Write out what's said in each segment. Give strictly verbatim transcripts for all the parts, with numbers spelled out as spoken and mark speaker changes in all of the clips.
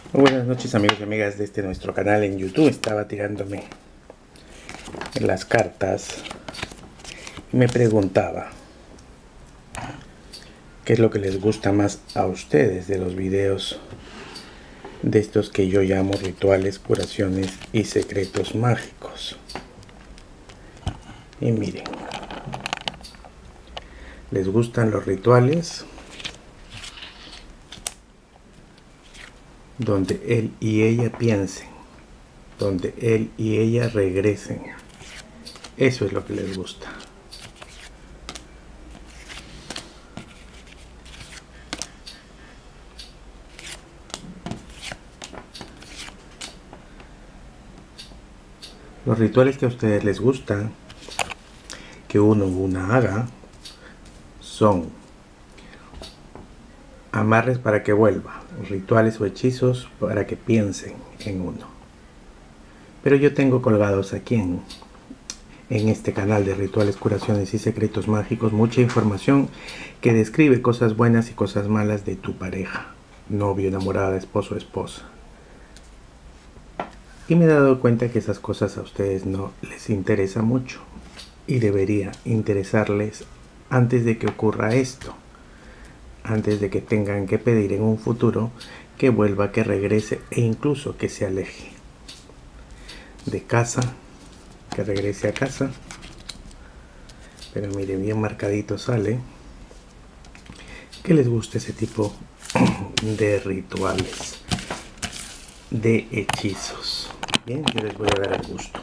Speaker 1: Buenas noches, amigos y amigas de este nuestro canal en YouTube. Estaba tirándome las cartas y me preguntaba qué es lo que les gusta más a ustedes de los videos de estos que yo llamo rituales, curaciones y secretos mágicos. Y miren, ¿les gustan los rituales donde él y ella piensen, donde él y ella regresen? Eso es lo que les gusta. Los rituales que a ustedes les gustan que uno o una haga son amarres para que vuelva, rituales o hechizos para que piensen en uno. Pero yo tengo colgados aquí en, en este canal de rituales, curaciones y secretos mágicos mucha información que describe cosas buenas y cosas malas de tu pareja, novio, enamorada, esposo o esposa. Y me he dado cuenta que esas cosas a ustedes no les interesa mucho y debería interesarles antes de que ocurra esto, antes de que tengan que pedir en un futuro que vuelva, que regrese e incluso que se aleje de casa, que regrese a casa. Pero mire, bien marcadito sale que les gusta ese tipo de rituales, de hechizos. Bien, yo les voy a dar el gusto.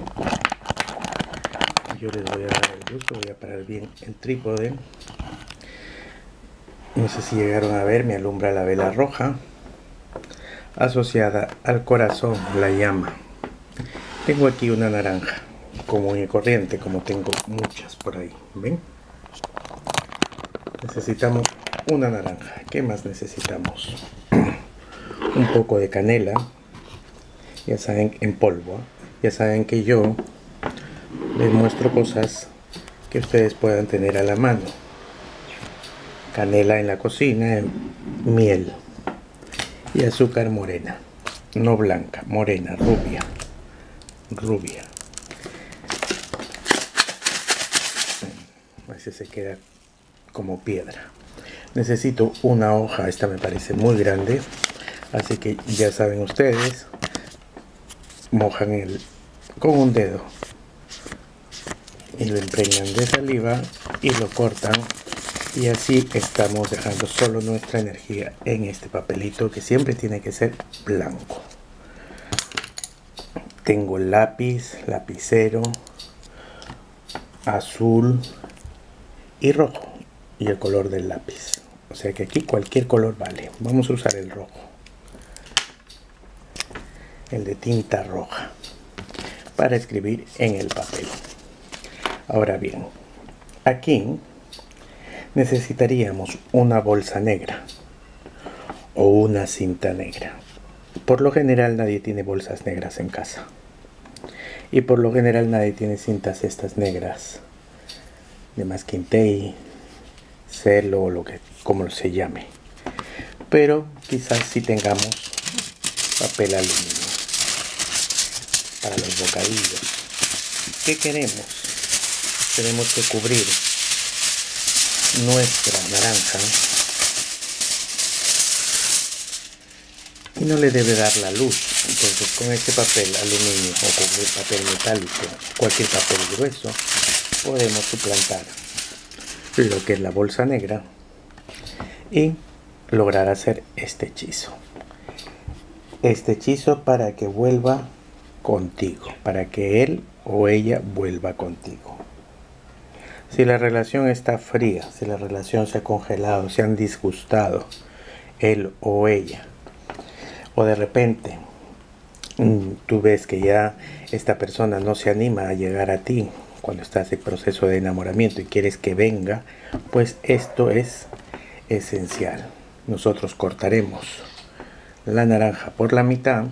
Speaker 1: Yo les voy a dar el gusto, voy a parar bien el trípode. No sé si llegaron a ver, me alumbra la vela roja asociada al corazón, la llama. Tengo aquí una naranja común y corriente, como tengo muchas por ahí, ¿ven? Necesitamos una naranja. ¿Qué más necesitamos? Un poco de canela, ya saben, en polvo. Ya saben que yo les muestro cosas que ustedes puedan tener a la mano. Canela en la cocina, miel y azúcar morena, no blanca, morena, rubia, rubia. A veces se queda como piedra. Necesito una hoja, esta me parece muy grande, así que ya saben ustedes, mojan el con un dedo y lo impregnan de saliva y lo cortan, y así estamos dejando solo nuestra energía en este papelito, que siempre tiene que ser blanco. Tengo lápiz, lapicero azul y rojo, y el color del lápiz, o sea que aquí cualquier color vale. Vamos a usar el rojo, el de tinta roja, para escribir en el papel. Ahora bien, aquí necesitaríamos una bolsa negra o una cinta negra. Por lo general nadie tiene bolsas negras en casa, y por lo general nadie tiene cintas estas negras de masking tape, celo o lo que como se llame, pero quizás si tengamos papel aluminio para los bocadillos. ¿Qué queremos? Tenemos que cubrir nuestra naranja y no le debe dar la luz. Entonces con este papel aluminio o con el papel metálico, cualquier papel grueso, podemos suplantar lo que es la bolsa negra y lograr hacer este hechizo. Este hechizo para que vuelva contigo, para que él o ella vuelva contigo. Si la relación está fría, si la relación se ha congelado, se han disgustado él o ella, o de repente tú ves que ya esta persona no se anima a llegar a ti cuando estás en proceso de enamoramiento y quieres que venga, pues esto es esencial. Nosotros cortaremos la naranja por la mitad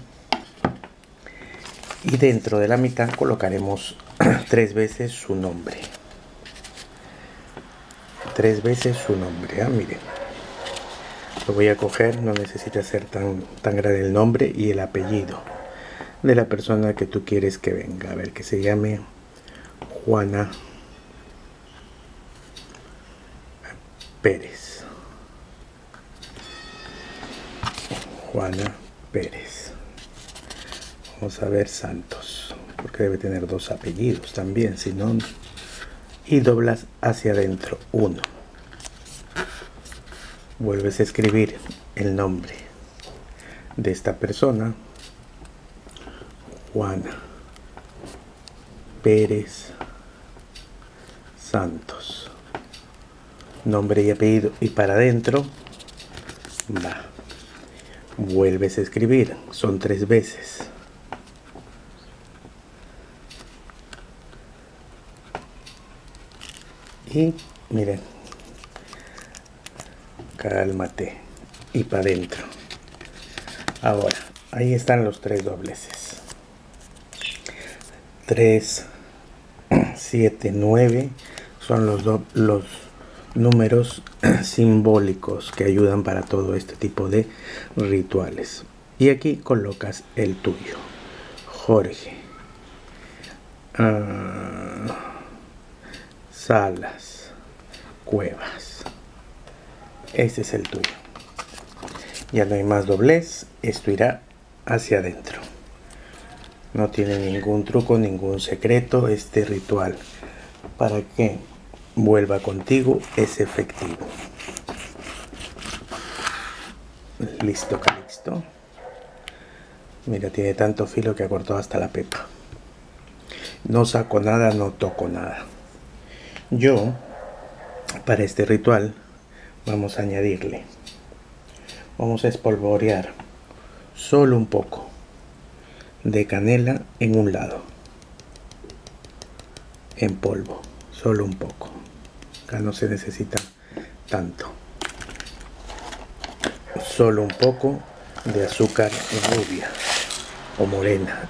Speaker 1: y dentro de la mitad colocaremos tres veces su nombre. Tres veces su nombre, ¿eh? Miren. Lo voy a coger, no necesita ser tan, tan grande el nombre y el apellido de la persona que tú quieres que venga. A ver, que se llame Juana Pérez. Juana Pérez. Vamos a ver Santos, porque debe tener dos apellidos también, si no. Y doblas hacia adentro, uno. Vuelves a escribir el nombre de esta persona, Juana Pérez Santos, nombre y apellido, y para adentro va. Vuelves a escribir, son tres veces. Y miren, cálmate, y para adentro. Ahora, ahí están los tres dobleces. tres, siete, nueve son los, do, los números simbólicos que ayudan para todo este tipo de rituales. Y aquí colocas el tuyo, Jorge uh, Salas Cuevas. Ese es el tuyo. Ya no hay más doblez, esto irá hacia adentro. No tiene ningún truco, ningún secreto. Este ritual, para que vuelva contigo, es efectivo. Listo, Calixto. Mira, tiene tanto filo que ha cortado hasta la pepa. No saco nada, no toco nada. Yo, para este ritual, vamos a añadirle, vamos a espolvorear solo un poco de canela en un lado, en polvo, solo un poco. Acá no se necesita tanto. Solo un poco de azúcar rubia o morena.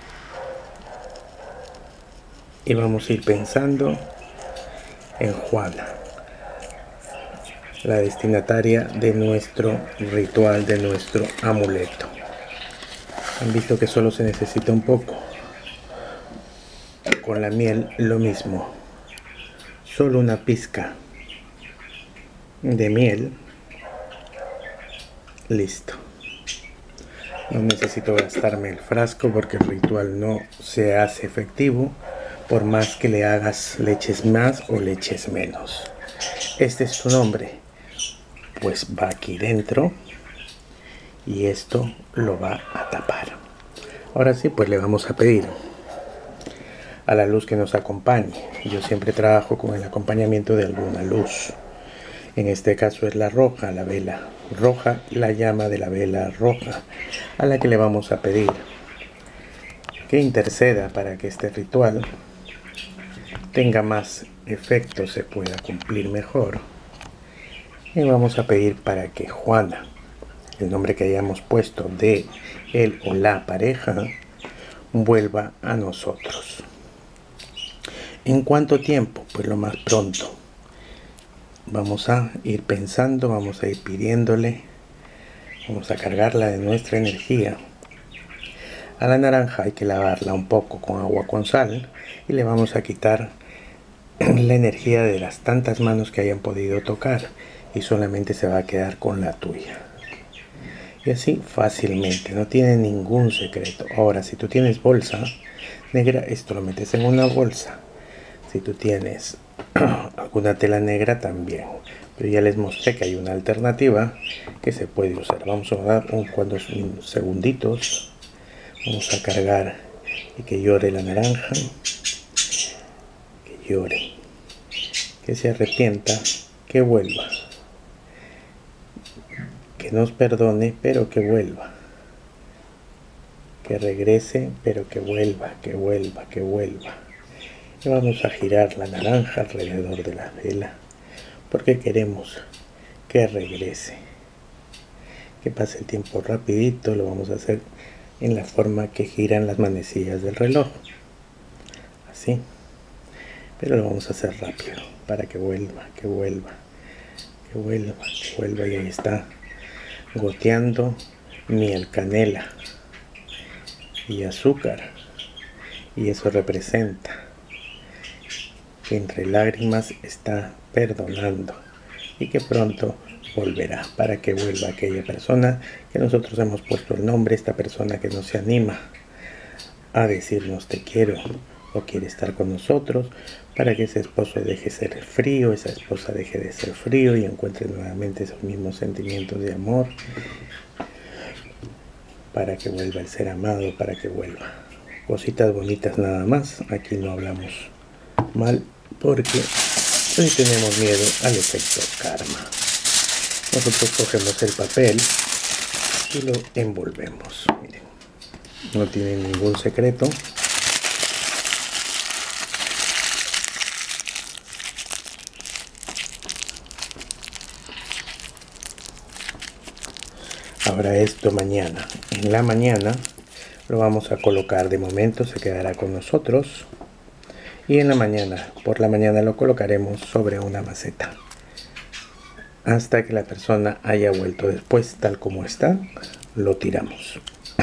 Speaker 1: Y vamos a ir pensando en Juana, la destinataria de nuestro ritual, de nuestro amuleto. Han visto que solo se necesita un poco. Con la miel lo mismo. Solo una pizca de miel. Listo. No necesito gastarme el frasco porque el ritual no se hace efectivo por más que le hagas leches más o leches menos. Este es tu nombre. Pues va aquí dentro. Y esto lo va a tapar. Ahora sí, pues le vamos a pedir a la luz que nos acompañe. Yo siempre trabajo con el acompañamiento de alguna luz. En este caso es la roja, la vela roja, la llama de la vela roja, a la que le vamos a pedir que interceda para que este ritual tenga más efecto, se pueda cumplir mejor. Y vamos a pedir para que Juana, el nombre que hayamos puesto de él o la pareja, vuelva a nosotros. ¿En cuánto tiempo? Pues lo más pronto. Vamos a ir pensando, vamos a ir pidiéndole, vamos a cargarla de nuestra energía. A la naranja hay que lavarla un poco con agua con sal y le vamos a quitar la energía de las tantas manos que hayan podido tocar y solamente se va a quedar con la tuya. Y así fácilmente, no tiene ningún secreto. Ahora, si tú tienes bolsa negra, esto lo metes en una bolsa. Si tú tienes alguna tela negra también. Pero ya les mostré que hay una alternativa que se puede usar. Vamos a dar unos cuantos segunditos. Vamos a cargar y que llore la naranja. Que llore. Que se arrepienta. Que vuelva. Que nos perdone, pero que vuelva. Que regrese, pero que vuelva, que vuelva, que vuelva. Y vamos a girar la naranja alrededor de la vela, porque queremos que regrese. Que pase el tiempo rapidito, lo vamos a hacer en la forma que giran las manecillas del reloj. Así. Pero lo vamos a hacer rápido, para que vuelva, que vuelva, que vuelva, que vuelva, y ahí está. goteando miel, canela y azúcar, y eso representa que entre lágrimas está perdonando y que pronto volverá, para que vuelva aquella persona que nosotros hemos puesto el nombre, esta persona que no se anima a decirnos te quiero o quiere estar con nosotros, para que ese esposo deje de ser frío, esa esposa deje de ser frío y encuentre nuevamente esos mismos sentimientos de amor, para que vuelva el ser amado, para que vuelva. Cositas bonitas nada más, aquí no hablamos mal porque hoy tenemos miedo al efecto karma. Nosotros cogemos el papel y lo envolvemos. Miren, no tiene ningún secreto. Ahora esto mañana. En la mañana lo vamos a colocar, de momento se quedará con nosotros. Y en la mañana, por la mañana lo colocaremos sobre una maceta. Hasta que la persona haya vuelto. Después, tal como está, lo tiramos.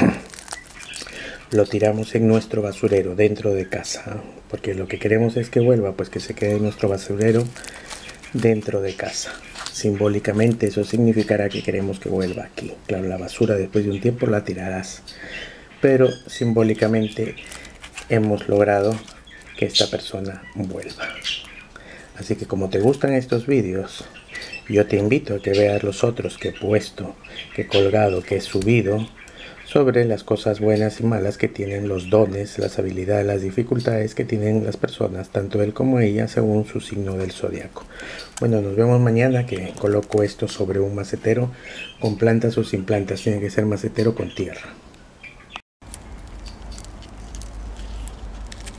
Speaker 1: Lo tiramos en nuestro basurero dentro de casa. Porque lo que queremos es que vuelva, pues que se quede en nuestro basurero dentro de casa. Simbólicamente eso significará que queremos que vuelva aquí. Claro, la basura después de un tiempo la tirarás, pero simbólicamente hemos logrado que esta persona vuelva. Así que como te gustan estos vídeos, yo te invito a que veas los otros que he puesto, que he colgado, que he subido sobre las cosas buenas y malas que tienen, los dones, las habilidades, las dificultades que tienen las personas, tanto él como ella, según su signo del zodiaco. Bueno, nos vemos mañana, que coloco esto sobre un macetero con plantas o sin plantas. Tiene que ser macetero con tierra.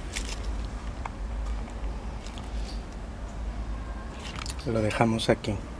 Speaker 1: Lo dejamos aquí.